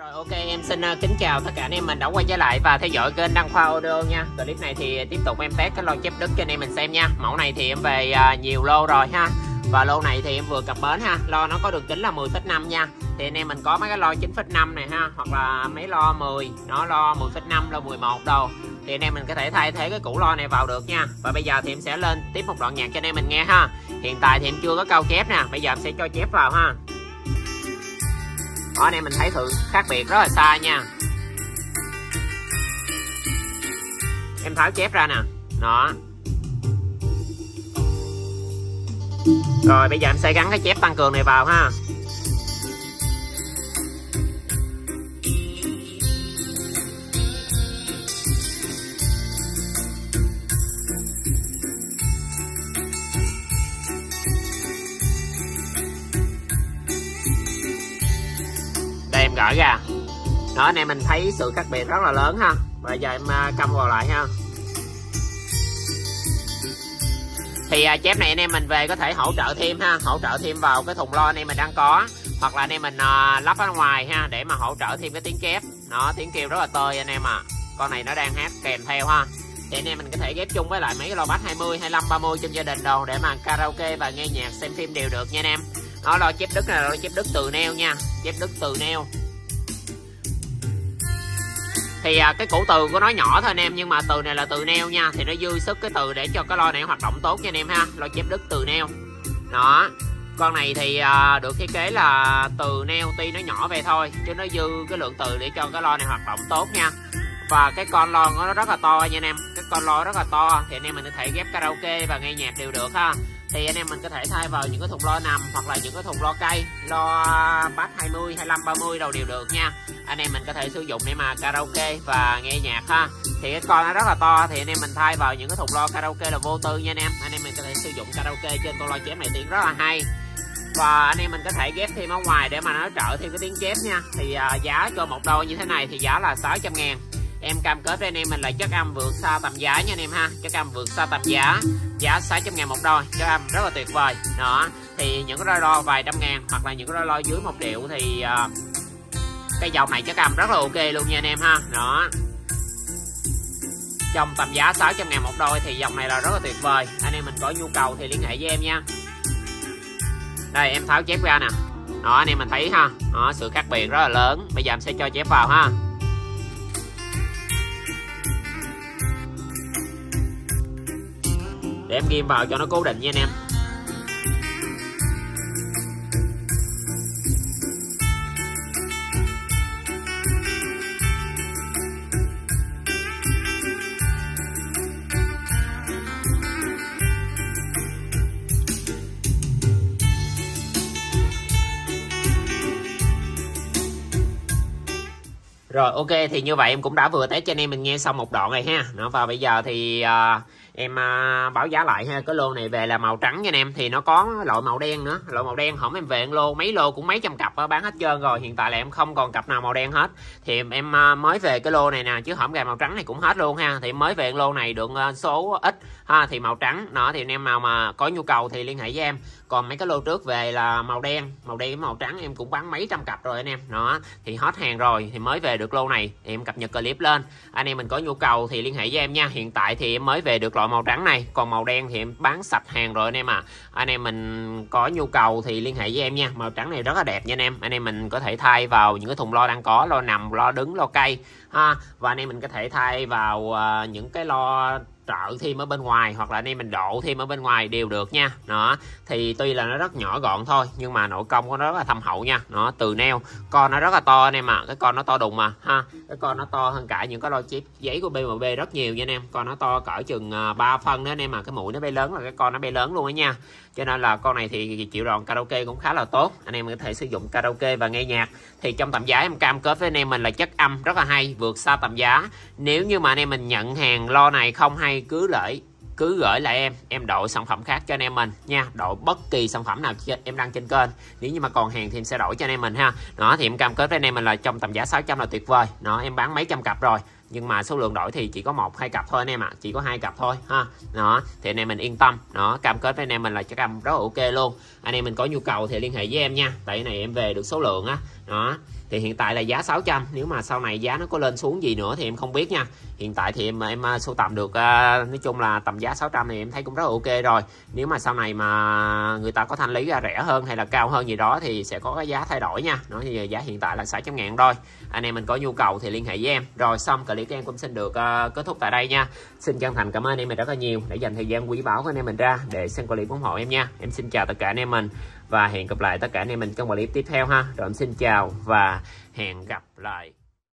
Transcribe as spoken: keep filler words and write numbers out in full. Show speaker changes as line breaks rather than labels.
Rồi ok, em xin uh, kính chào tất cả anh em mình đã quay trở lại và theo dõi kênh Đăng Khoa Audio nha. Clip này thì tiếp tục em test cái lô chép đứt cho anh em mình xem nha. Mẫu này thì em về uh, nhiều lô rồi ha. Và lô này thì em vừa cập bến ha. Lo nó có đường kính là mười phẩy năm nha. Thì anh em mình có mấy cái lo chín phẩy năm này ha, hoặc là mấy lo mười, nó lo mười phẩy năm, lo mười một đâu. Thì anh em mình có thể thay thế cái củ lo này vào được nha. Và bây giờ thì em sẽ lên tiếp một đoạn nhạc cho anh em mình nghe ha. Hiện tại thì em chưa có câu chép nè, bây giờ em sẽ cho chép vào ha. Đó, anh em mình thấy sự khác biệt rất là xa nha. Em tháo chép ra nè. Đó. Rồi bây giờ em sẽ gắn cái chép tăng cường này vào ha. Đây em gỡ ra. Đó, anh em mình thấy sự khác biệt rất là lớn ha. Bây giờ em cắm vào lại ha. Thì uh, chép này anh em mình về có thể hỗ trợ thêm ha, hỗ trợ thêm vào cái thùng lo anh em mình đang có, hoặc là anh em mình uh, lắp ở ngoài ha, để mà hỗ trợ thêm cái tiếng chép. Nó tiếng kêu rất là tơi anh em à. Con này nó đang hát kèm theo ha. Thì anh em mình có thể ghép chung với lại mấy cái lo bass hai mươi, hai mươi lăm, ba mươi trong gia đình đâu để mà karaoke và nghe nhạc xem phim đều được nha anh em. Nó lo chép đứt này là lo chép đứt từ neo nha, chép đứt từ neo. Thì à, cái củ từ của nó nhỏ thôi anh em, nhưng mà từ này là từ neo nha, thì nó dư sức cái từ để cho cái lo này hoạt động tốt nha anh em ha. Lo chép đứt từ neo. Đó. Con này thì à, được thiết kế là từ neo, tuy nó nhỏ về thôi chứ nó dư cái lượng từ để cho cái lo này hoạt động tốt nha. Và cái con lo nó rất là to nha anh em, cái con lo rất là to thì anh em mình có thể ghép karaoke và nghe nhạc đều được ha. Thì anh em mình có thể thay vào những cái thùng lo nằm, hoặc là những cái thùng lo cây, lo bass hai mươi, hai mươi lăm, ba mươi đâu đều được nha. Anh em mình có thể sử dụng để mà karaoke và nghe nhạc ha. Thì cái con nó rất là to thì anh em mình thay vào những cái thùng lo karaoke là vô tư nha anh em. Anh em mình có thể sử dụng karaoke trên con lo chép này tiếng rất là hay. Và anh em mình có thể ghép thêm ở ngoài để mà nó trợ thêm cái tiếng chép nha. Thì uh, giá cho một đôi như thế này thì giá là sáu trăm ngàn. Em cam kết với anh em mình là chất âm vượt xa tầm giá nha anh em ha. Chất âm vượt xa tầm giá. Giá sáu trăm ngàn một đôi, chất âm rất là tuyệt vời. Đó. Thì những cái đôi lo vài trăm ngàn, hoặc là những cái đôi lo dưới một triệu thì uh, cái dòng này chất âm rất là ok luôn nha anh em ha. Đó. Trong tầm giá sáu trăm ngàn một đôi thì dòng này là rất là tuyệt vời. Anh em mình có nhu cầu thì liên hệ với em nha. Đây em tháo chép ra nè. Đó, anh em mình thấy ha. Đó, sự khác biệt rất là lớn. Bây giờ em sẽ cho chép vào ha. Để em ghim vào cho nó cố định nha anh em. Rồi ok, thì như vậy em cũng đã vừa test cho anh em mình nghe xong một đoạn này ha. Nó và bây giờ thì uh, em uh, báo giá lại ha. Cái lô này về là màu trắng nha anh em. Thì nó có loại màu đen nữa. Loại màu đen hổng em về en lô, mấy lô cũng mấy trăm cặp bán hết trơn rồi. Hiện tại là em không còn cặp nào màu đen hết. Thì em, em uh, mới về cái lô này nè, chứ hổng gà màu trắng này cũng hết luôn ha. Thì em mới về en lô này được uh, số ít ha. Thì màu trắng đó, thì anh em nào mà có nhu cầu thì liên hệ với em. Còn mấy cái lô trước về là màu đen, màu đen với màu trắng em cũng bán mấy trăm cặp rồi anh em. Đó, thì hết hàng rồi, thì mới về được lô này thì em cập nhật clip lên. Anh em mình có nhu cầu thì liên hệ với em nha. Hiện tại thì em mới về được loại màu trắng này, còn màu đen thì em bán sạch hàng rồi anh em à. Anh em mình có nhu cầu thì liên hệ với em nha. Màu trắng này rất là đẹp nha anh em. Anh em mình có thể thay vào những cái thùng lo đang có, lo nằm, lo đứng, lo cây ha. Và anh em mình có thể thay vào uh, những cái lo trợ thêm ở bên ngoài, hoặc là anh em mình độ thêm ở bên ngoài đều được nha. Đó, thì tuy là nó rất nhỏ gọn thôi nhưng mà nội công của nó rất là thâm hậu nha. Nó từ neo, con nó rất là to anh em à. Cái con nó to đùng mà ha. Cái con nó to hơn cả những cái lo chip giấy của bê em bê rất nhiều nha anh em. Con nó to cỡ chừng ba phân đó anh em à. Cái mũi nó bay lớn là cái con nó bay lớn luôn đó nha. Cho nên là con này thì chịu đòn karaoke cũng khá là tốt. Anh em có thể sử dụng karaoke và nghe nhạc. Thì trong tầm giá em cam kết với anh em mình là chất âm rất là hay, vượt xa tầm giá. Nếu như mà anh em mình nhận hàng lo này không hay, cứ lợi cứ gửi lại em em đổi sản phẩm khác cho anh em mình nha. Đổi bất kỳ sản phẩm nào em đăng trên kênh. Nếu như mà còn hàng thì em sẽ đổi cho anh em mình ha. Đó, thì em cam kết với anh em mình là trong tầm giá sáu trăm là tuyệt vời. Đó, em bán mấy trăm cặp rồi. nhưng mà số lượng đổi thì chỉ có một hai cặp thôi anh em ạ, à. Chỉ có hai cặp thôi ha. Đó thì anh em mình yên tâm, đó cam kết với anh em mình là chắc cam rất là ok luôn. Anh em mình có nhu cầu thì liên hệ với em nha, tại này em về được số lượng á. Đó Thì hiện tại là giá sáu trăm, nếu mà sau này giá nó có lên xuống gì nữa thì em không biết nha. Hiện tại thì em em sưu tầm được uh, nói chung là tầm giá sáu trăm thì em thấy cũng rất là ok rồi. Nếu mà sau này mà người ta có thanh lý ra rẻ hơn hay là cao hơn gì đó thì sẽ có cái giá thay đổi nha. Nói như giá hiện tại là sáu trăm ngàn thôi. Anh em mình có nhu cầu thì liên hệ với em. Rồi xong clip của em cũng xin được uh, kết thúc tại đây nha. Xin chân thành cảm ơn anh em mình rất là nhiều để dành thời gian quý báu của anh em mình ra để xem clip ủng hộ em nha. Em xin chào tất cả anh em mình và hẹn gặp lại tất cả anh em mình trong clip tiếp theo ha. Rồi em xin chào và hẹn gặp lại.